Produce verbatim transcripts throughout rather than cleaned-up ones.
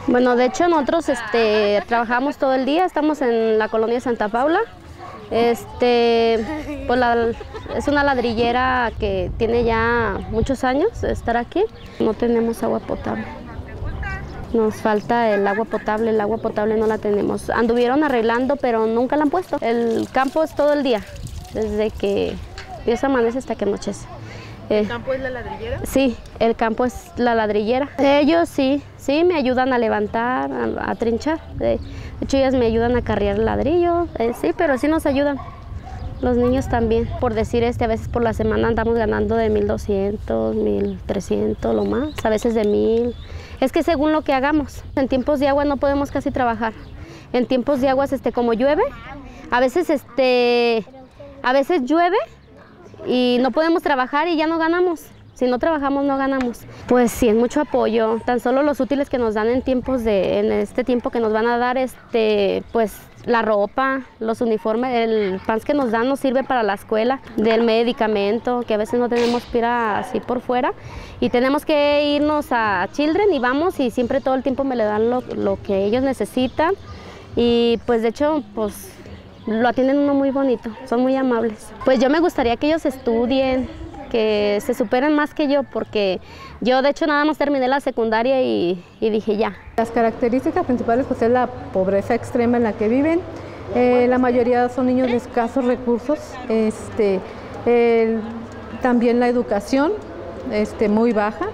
Bueno, de hecho nosotros este, trabajamos todo el día, estamos en la colonia Santa Paula. Este, pues la, es una ladrillera que tiene ya muchos años de estar aquí. No tenemos agua potable. Nos falta el agua potable, el agua potable no la tenemos. Anduvieron arreglando, pero nunca la han puesto. El campo es todo el día, desde que Dios amanece hasta que anochece. ¿El campo es la ladrillera? Sí, el campo es la ladrillera. Ellos sí, sí me ayudan a levantar, a, a trinchar. De hecho, ellas me ayudan a carrear el ladrillo, eh, sí, pero sí nos ayudan. Los niños también. Por decir, este, a veces por la semana andamos ganando de mil doscientos, mil trescientos, lo más, a veces de mil. Es que según lo que hagamos. En tiempos de agua no podemos casi trabajar. En tiempos de aguas, este, como llueve, a veces, este, a veces llueve y no podemos trabajar y ya no ganamos. Si no trabajamos no ganamos. Pues sí, es mucho apoyo. Tan solo los útiles que nos dan en tiempos de, en este tiempo que nos van a dar, este, pues la ropa, los uniformes, el pants que nos dan nos sirve para la escuela, del medicamento, que a veces no tenemos que ir así por fuera y tenemos que irnos a Children y vamos y siempre todo el tiempo me le dan lo, lo que ellos necesitan y pues de hecho pues lo atienden uno muy bonito, son muy amables. Pues yo me gustaría que ellos estudien, que se superen más que yo, porque yo de hecho nada más terminé la secundaria y, y dije ya. Las características principales pues es la pobreza extrema en la que viven, eh, la mayoría son niños de escasos recursos, este, el, también la educación este, muy baja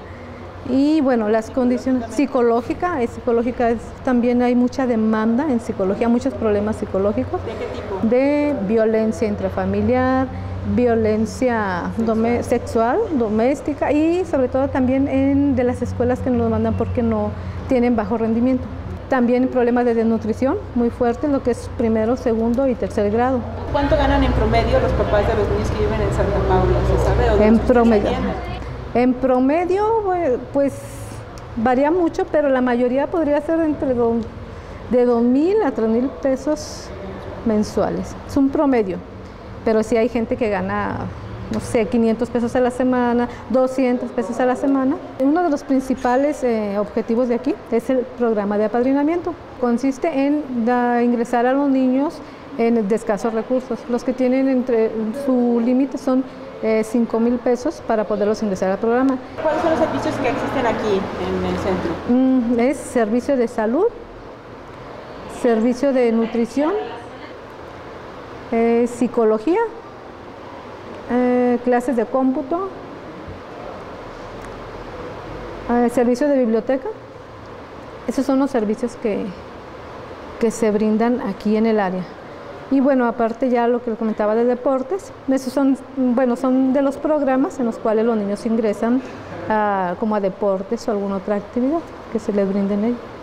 y bueno, las condiciones psicológicas, es, psicológica es, también hay mucha demanda en psicología, muchos problemas psicológicos. ¿De qué tipo? De violencia intrafamiliar, violencia dome sexual, doméstica y sobre todo también en, de las escuelas que nos mandan porque no tienen bajo rendimiento. También problemas de desnutrición muy fuertes, lo que es primero, segundo y tercer grado. ¿Cuánto ganan en promedio los papás de los niños que viven en Santa Paula? ¿Se sabe? ¿O en promedio, en promedio pues varía mucho, pero la mayoría podría ser entre do, de dos mil a tres mil pesos mensuales. Es un promedio. Pero sí hay gente que gana, no sé, quinientos pesos a la semana, doscientos pesos a la semana. Uno de los principales eh, objetivos de aquí es el programa de apadrinamiento. Consiste en da, ingresar a los niños en de escasos recursos. Los que tienen entre su límite son eh, cinco mil pesos para poderlos ingresar al programa. ¿Cuáles son los servicios que existen aquí en el centro? Mm, es servicio de salud, servicio de nutrición, Eh, psicología, eh, clases de cómputo, eh, servicio de biblioteca. Esos son los servicios que, que se brindan aquí en el área. Y bueno, aparte ya lo que comentaba de deportes, esos son, bueno, son de los programas en los cuales los niños ingresan a, como a deportes o alguna otra actividad que se les brinden a ellos.